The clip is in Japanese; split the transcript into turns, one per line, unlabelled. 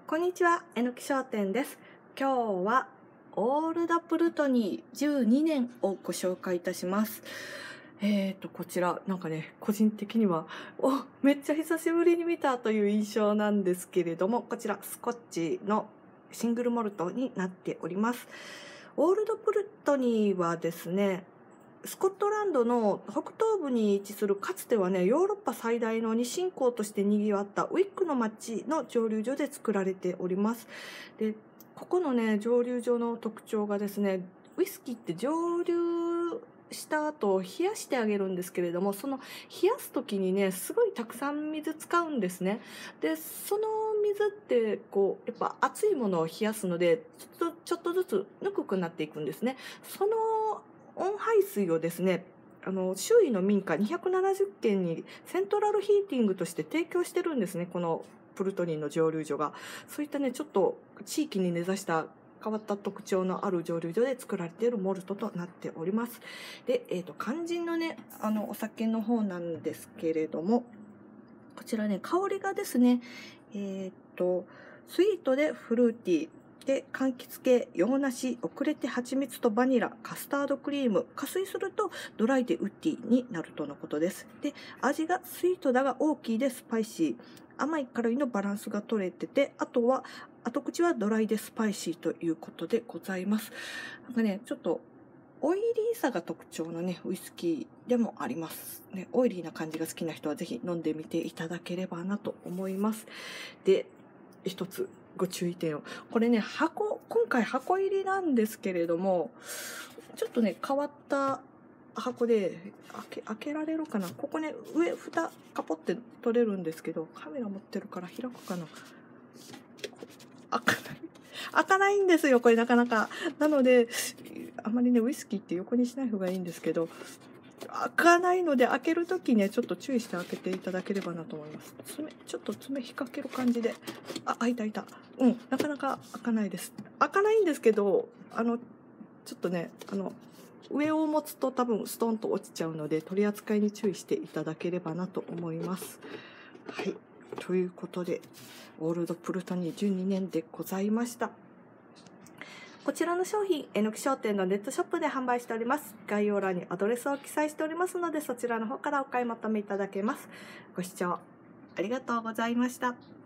こんにちは、えのき商店です。今日はオールドプルトニー12年をご紹介いたします。こちらなんかね、個人的にはめっちゃ久しぶりに見たという印象なんですけれども、こちらスコッチのシングルモルトになっております。オールドプルトニーはですね、スコットランドの北東部に位置する、かつてはね、ヨーロッパ最大の二信仰として賑わったウィックの町の蒸留所で作られております。で、ここのね、蒸留所の特徴がですね、ウイスキーって蒸留した後冷やしてあげるんですけれども、その冷やす時にね、すごいたくさん水使うんですね。で、その水ってこうやっぱ熱いものを冷やすので、ちょっとずつぬくくなっていくんですね。その温排水をですね、周囲の民家270軒にセントラルヒーティングとして提供してるんですね、このプルトニーの蒸留所が。そういったね、ちょっと地域に根ざした変わった特徴のある蒸留所で作られているモルトとなっております。で、肝心のね、お酒の方なんですけれども、こちらね、香りがですね、スイートでフルーティー、で、柑橘系、洋梨、遅れて蜂蜜とバニラ、カスタードクリーム、加水するとドライでウッディになるとのことです。で、味がスイートだが大きいでスパイシー。甘い辛いのバランスが取れてて、後口はドライでスパイシーということでございます。なんかね、ちょっとオイリーさが特徴のね、ウイスキーでもあります。ね、オイリーな感じが好きな人はぜひ飲んでみていただければなと思います。で、一つご注意点を。これね、今回箱入りなんですけれども、ちょっとね、変わった箱で、開けられるかな。ここね、上、蓋、カポって取れるんですけど、カメラ持ってるから開くかな。開かないんですよ、これなかなか。なので、あまりね、ウイスキーって横にしない方がいいんですけど、開かないので、開けるときね、ちょっと注意して開けていただければなと思います。ちょっと爪引っ掛ける感じで。開いた。なかなか開かないです。開かないんですけど、ちょっとね、上を持つと多分ストンと落ちちゃうので、取り扱いに注意していただければなと思います。はい。ということで、オールドプルトニー12年でございました。こちらの商品、えのき商店のネットショップで販売しております。概要欄にアドレスを記載しておりますので、そちらの方からお買い求めいただけます。ご視聴ありがとうございました。